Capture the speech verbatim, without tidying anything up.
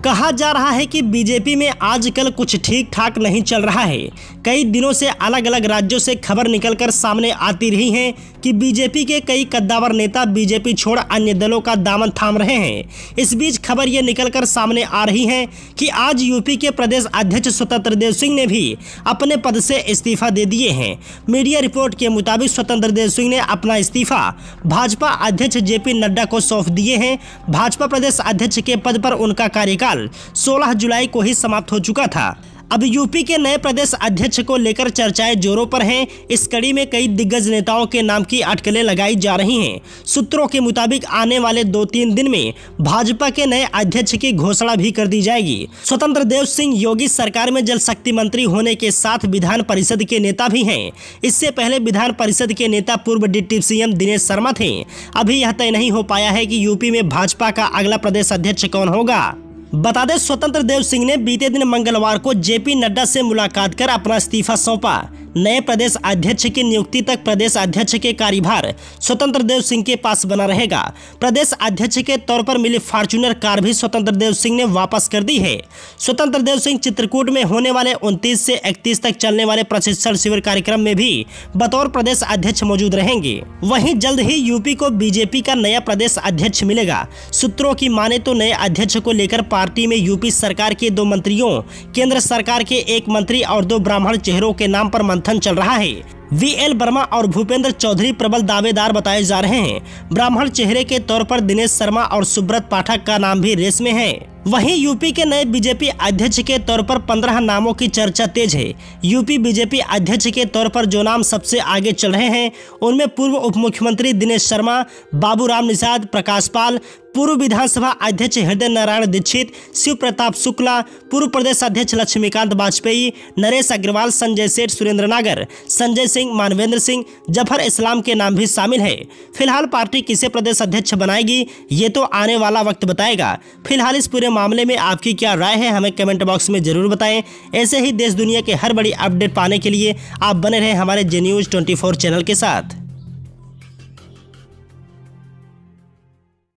कहा जा रहा है कि बीजेपी में आजकल कुछ ठीक ठाक नहीं चल रहा है। कई दिनों से अलग अलग राज्यों से खबर निकलकर सामने आती रही है कि बीजेपी के कई कद्दावर नेता बीजेपी छोड़ अन्य दलों का दामन थाम रहे हैं। इस बीच खबर ये निकलकर सामने आ रही है कि आज यूपी के प्रदेश अध्यक्ष स्वतंत्र देव सिंह ने भी अपने पद से इस्तीफा दे दिए हैं। मीडिया रिपोर्ट के मुताबिक स्वतंत्र देव सिंह ने अपना इस्तीफा भाजपा अध्यक्ष जेपी नड्डा को सौंप दिए हैं। भाजपा प्रदेश अध्यक्ष के पद पर उनका कार्यकाल सोलह जुलाई को ही समाप्त हो चुका था। अब यूपी के नए प्रदेश अध्यक्ष को लेकर चर्चाएं जोरों पर हैं। इस कड़ी में कई दिग्गज नेताओं के नाम की अटकलें लगाई जा रही हैं। सूत्रों के मुताबिक आने वाले दो तीन दिन में भाजपा के नए अध्यक्ष की घोषणा भी कर दी जाएगी। स्वतंत्र देव सिंह योगी सरकार में जल शक्ति मंत्री होने के साथ विधान परिषद के नेता भी हैं। इससे पहले विधान परिषद के नेता पूर्व डिप्टी सीएम दिनेश शर्मा थे। अभी यह तय नहीं हो पाया है कि यूपी में भाजपा का अगला प्रदेश अध्यक्ष कौन होगा। बता दें, स्वतंत्र देव सिंह ने बीते दिन मंगलवार को जेपी नड्डा से मुलाकात कर अपना इस्तीफा सौंपा। नए प्रदेश अध्यक्ष की नियुक्ति तक प्रदेश अध्यक्ष के कार्यभार स्वतंत्र देव सिंह के पास बना रहेगा। प्रदेश अध्यक्ष के तौर पर मिली फॉर्च्यूनर कार भी स्वतंत्र देव सिंह ने वापस कर दी है। स्वतंत्र देव सिंह चित्रकूट में होने वाले उनतीस से इकतीस तक चलने वाले प्रशिक्षण शिविर कार्यक्रम में भी बतौर प्रदेश अध्यक्ष मौजूद रहेंगे। वहीं जल्द ही यूपी को बीजेपी का नया प्रदेश अध्यक्ष मिलेगा। सूत्रों की माने तो नए अध्यक्ष को लेकर पार्टी में यूपी सरकार के दो मंत्रियों, केंद्र सरकार के एक मंत्री और दो ब्राह्मण चेहरों के नाम पर मंथन चल रहा है। वी एल वर्मा और भूपेंद्र चौधरी प्रबल दावेदार बताए जा रहे हैं। ब्राह्मण चेहरे के तौर पर दिनेश शर्मा और सुब्रत पाठक का नाम भी रेस में है। वहीं यूपी के नए बीजेपी अध्यक्ष के तौर पर पंद्रह नामों की चर्चा तेज है। यूपी बीजेपी अध्यक्ष के तौर पर जो नाम सबसे आगे चल रहे हैं उनमें पूर्व उप मुख्यमंत्री दिनेश शर्मा, बाबूराम निषाद, प्रकाश पाल, पूर्व विधानसभा अध्यक्ष हृदय नारायण दीक्षित, शिव प्रताप शुक्ला, पूर्व प्रदेश अध्यक्ष लक्ष्मीकांत वाजपेयी, नरेश अग्रवाल, संजय सेठ, सुरेंद्र नागर, संजय सिंह, मानवेंद्र सिंह, जफर इस्लाम के नाम भी शामिल है। फिलहाल पार्टी किसे प्रदेश अध्यक्ष बनाएगी ये तो आने वाला वक्त बताएगा। फिलहाल इस पूरे मामले में आपकी क्या राय है हमें कमेंट बॉक्स में जरूर बताएं। ऐसे ही देश दुनिया के हर बड़ी अपडेट पाने के लिए आप बने रहें हमारे J news twenty four channel के साथ।